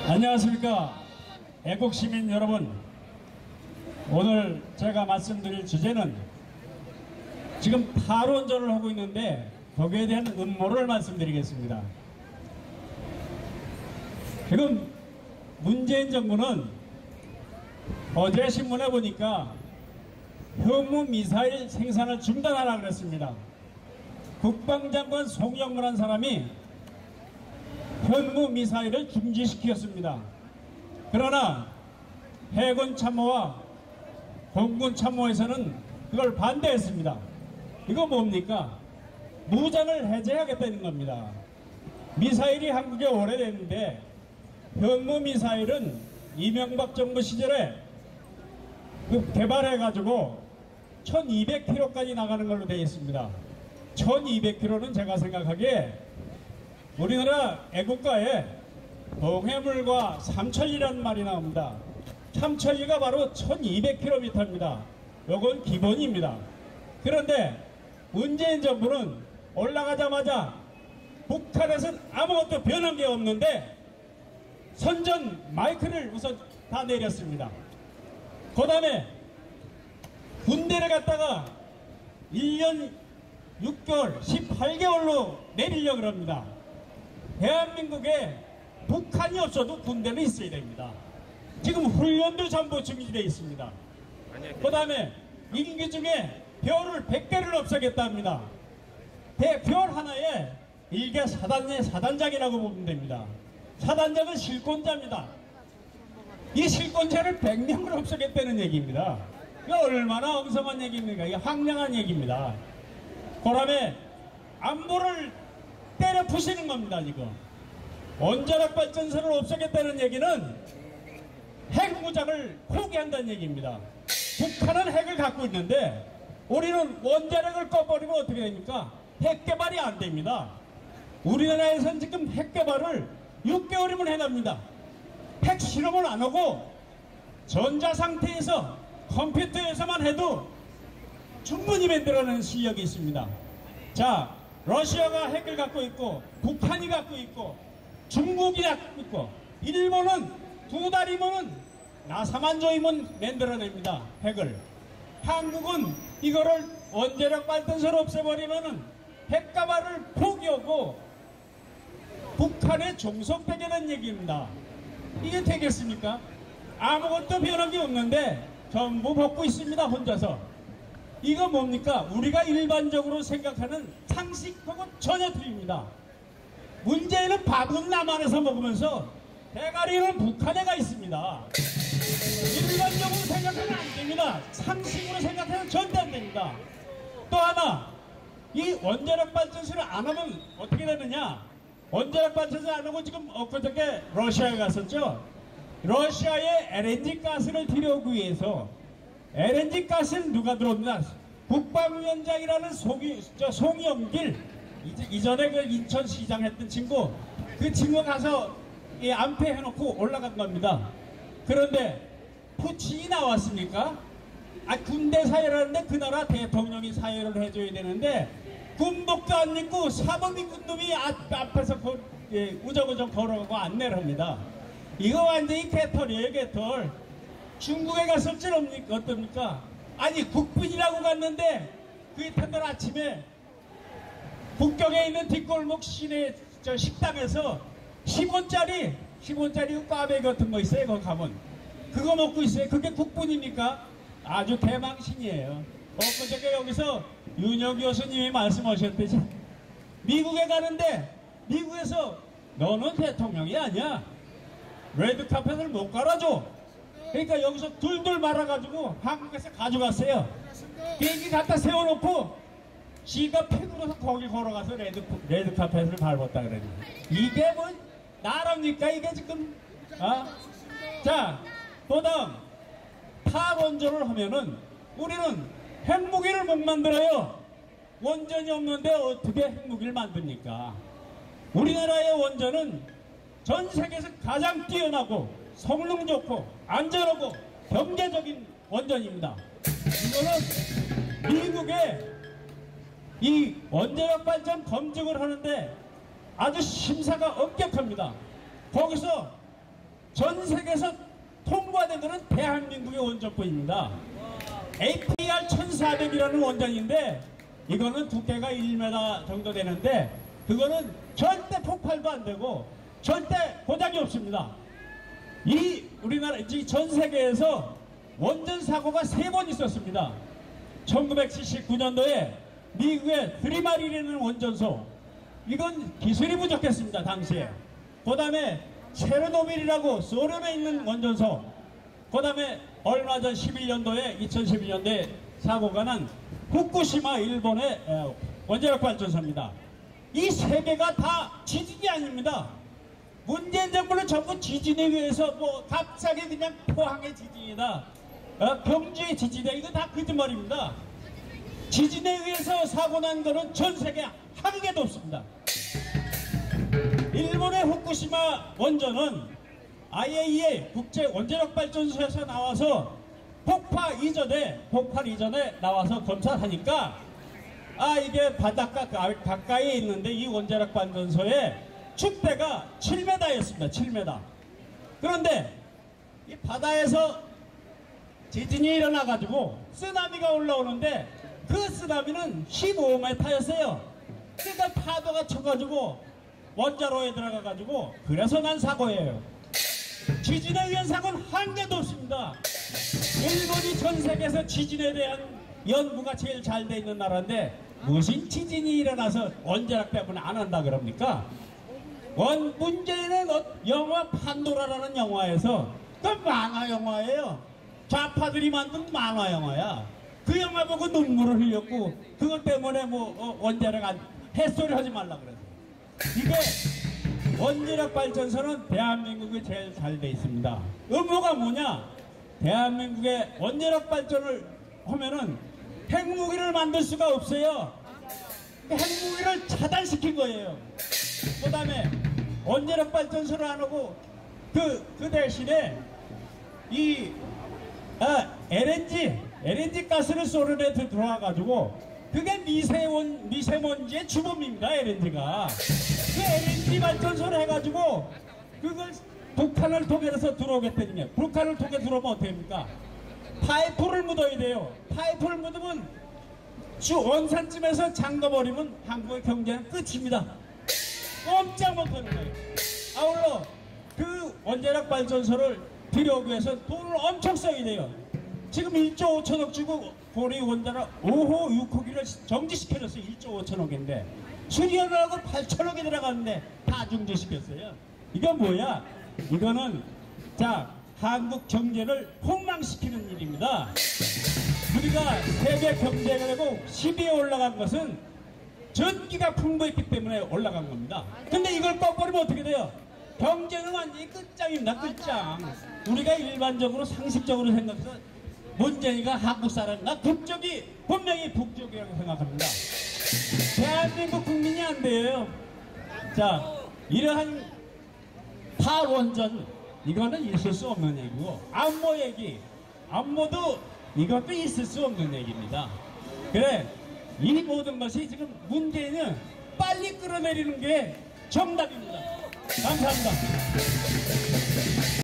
안녕하십니까. 애국시민 여러분, 오늘 제가 말씀드릴 주제는 지금 탈원전을 하고 있는데 거기에 대한 음모를 말씀드리겠습니다. 지금 문재인 정부는 어제 신문에 보니까 현무미사일 생산을 중단하라고 그랬습니다. 국방장관 송영무라는 사람이 현무미사일을 중지시켰습니다. 그러나 해군 참모와 공군 참모에서는 그걸 반대했습니다. 이거 뭡니까? 무장을 해제하겠다는 겁니다. 미사일이 한국에 오래됐는데 현무미사일은 이명박 정부 시절에 개발해가지고 1200km까지 나가는 걸로 되어 있습니다. 1200km는 제가 생각하기에 우리나라 애국가에 동해물과 삼천리라는 말이 나옵니다. 삼천리가 바로 1200km입니다. 요건 기본입니다. 그런데 문재인 정부는 올라가자마자 북한에서는 아무것도 변한 게 없는데 선전 마이크를 우선 다 내렸습니다. 그 다음에 군대를 갖다가 1년 6개월, 18개월로 내리려고 합니다. 대한민국에 북한이 없어도 군대는 있어야 됩니다. 지금 훈련도 전부 중지되어 있습니다. 그 다음에 임기 중에 별을 100개를 없애겠다 합니다. 별 하나에 일개 사단장이라고 보면 됩니다. 사단장은 실권자입니다. 이 실권자를 100명을 없애겠다는 얘기입니다. 이거 얼마나 엉성한 얘기입니까? 이게 황량한 얘기입니다. 그 다음에 안보를 때려 부시는 겁니다. 지금 원자력 발전소를 없애겠다는 얘기는 핵무장을 포기한다는 얘기입니다. 북한은 핵을 갖고 있는데 우리는 원자력을 꺼버리면 어떻게 됩니까? 핵 개발이 안 됩니다. 우리나라에서는 지금 핵 개발을 6개월이면 해납니다. 핵 실험을 안 하고 전자 상태에서 컴퓨터에서만 해도 충분히 만들어내는 실력이 있습니다. 자, 러시아가 핵을 갖고 있고 북한이 갖고 있고 중국이 갖고 있고 일본은 두 달이면은 나사만 조이면 만들어냅니다. 핵을. 한국은 이거를 원자력 발전소를 없애버리면은 핵가발을 포기하고 북한에 종속되게 된 얘기입니다. 이게 되겠습니까? 아무것도 변한 게 없는데 전부 먹고 있습니다. 혼자서. 이거 뭡니까? 우리가 일반적으로 생각하는 상식하고 전혀 틀립니다. 문재인은 밥은 남한에서 먹으면서 대가리는 북한에 가 있습니다. 일반적으로 생각하면 안 됩니다. 상식으로 생각하면 절대 안 됩니다. 또 하나, 이 원자력 발전소를 안 하면 어떻게 되느냐? 원자력 발전소 안 하고 지금 엊그저께 러시아에 갔었죠? 러시아에 LNG 가스를 들여오기 위해서 LNG 가스는 누가 들어옵니다? 국방위원장이라는 송영길, 이전에 그 인천시장 했던 친구, 그 친구 가서 안패해놓고 올라간 겁니다. 그런데 푸틴이 나왔습니까? 군대 사회라는데 그 나라 대통령이 사회를 해줘야 되는데 군복도 안 입고 사범이 군놈이 앞에서 우정우정 걸어가고 안내를 합니다. 이거 완전히 개털이에요, 개털. 중국에 갔을지 어떻습니까? 아니, 국빈이라고 갔는데 그 이튿날 아침에 북경에 있는 뒷골목 시내 식당에서 10원짜리 꽈배 같은 거 있어요. 거기 가면 그거 먹고 있어요. 그게 국빈입니까? 아주 대망신이에요. 엊그저께 여기서 윤혁 교수님이 말씀하셨듯이 미국에 가는데 미국에서 너는 대통령이 아니야. 레드카펫을 못 깔아줘. 그러니까 여기서 둘둘 말아가지고 한국에서 가져갔어요. 비행기 갖다 세워놓고 지가 패드로서 거기 걸어가서 레드카펫을 밟았다 그래요. 이게 뭐 나랍니까 이게 지금? 자, 그 다음 탈원전을 하면은 우리는 핵무기를 못 만들어요. 원전이 없는데 어떻게 핵무기를 만듭니까? 우리나라의 원전은 전 세계에서 가장 뛰어나고 성능 좋고 안전하고 경제적인 원전입니다. 이거는 미국의 이 원자력 발전 검증을 하는데 아주 심사가 엄격합니다. 거기서 전 세계에서 통과된 것은 대한민국의 원전뿐입니다. APR 1400이라는 원전인데 이거는 두께가 1m 정도 되는데 그거는 절대 폭발도 안 되고 절대 고장이 없습니다. 이 우리나라 전 세계에서 원전 사고가 3번 있었습니다. 1979년도에 미국의 드리마리라는 원전소, 이건 기술이 부족했습니다 당시에. 그 다음에 체르노빌이라고 소련에 있는 원전소, 그 다음에 얼마 전 2011년도에 사고가 난 후쿠시마 일본의 원자력 발전소입니다. 이 3개가 다 지진이 아닙니다. 문재인 정부는 전부 지진에 의해서 뭐 갑자기 그냥 포항의 지진이다, 경주의 지진이다, 이거 다 거짓말입니다. 지진에 의해서 사고 난 거는 전 세계 한 개도 없습니다. 일본의 후쿠시마 원전은 IAEA 국제 원자력 발전소에서 나와서 폭발 이전에 나와서 검사하니까 이게 바닷가 가까이에 있는데 이 원자력 발전소의 축대가 7m였습니다. 7m. 그런데 이 바다에서 지진이 일어나가지고 쓰나미가 올라오는데 그 쓰나미는 15m였어요. 그러니까 파도가 쳐가지고 원자로에 들어가가지고 그래서 난 사고예요. 지진에 의한 사고는 한 개도 없습니다. 일본이 전 세계에서 지진에 대한 연구가 제일 잘 돼 있는 나라인데 무슨 지진이 일어나서 원자력 때문에 안 한다 그럽니까? 문제는 영화 판도라라는 영화에서 그 만화 영화예요. 좌파들이 만든 만화 영화야. 그 영화 보고 눈물을 흘렸고 그것 때문에 원자력 햇소리 하지 말라 그래서. 이게 원자력 발전소는 대한민국이 제일 잘 돼 있습니다. 의무가 뭐냐? 대한민국의 원자력 발전을 하면은 핵무기를 만들 수가 없어요. 핵무기를 차단시킨 거예요. 그 다음에 원자력 발전소를 안 하고 그 대신에 이 LNG 가스를 소련에 들어와가지고 그게 미세먼지의 주범입니다. LNG가. 그 LNG 발전소를 해가지고 그걸 북한을 통해서 들어오겠다니까. 북한을 통해 들어오면 어떻게 됩니까? 파이프를 묻어야 돼요. 파이프를 묻으면 원산쯤에서 잠가버리면 한국의 경제는 끝입니다. 꼼짝 못하는 거예요. 아울러 그 원자력 발전소를 들여오기 위해서 돈을 엄청 써야 돼요. 지금 1조 5천억 주고 고리 원자력 5호 6호기를 정지시켜줬어요. 1조 5천억인데 수리하느라고 8천억이 들어갔는데 다 정지시켰어요. 이건 뭐야? 이거는 한국 경제를 폭망시키는 일입니다. 우리가 세계 경제력고 10위에 올라간 것은 전기가 풍부했기 때문에 올라간 겁니다. 근데 이걸 꺾어버리면 어떻게 돼요? 경제는 완전히 끝장입니다. 끝장. 우리가 일반적으로 상식적으로 생각해서 문재인이가 한국 사람이나 국적이 분명히 북쪽이라고 생각합니다. 대한민국 국민이 안 돼요. 이러한 탈원전 이거는 있을 수 없는 얘기고, 안모도 이것도 있을 수 없는 얘기입니다. 그래, 이 모든 것이 지금 문재인은 빨리 끌어내리는 게 정답입니다. 감사합니다.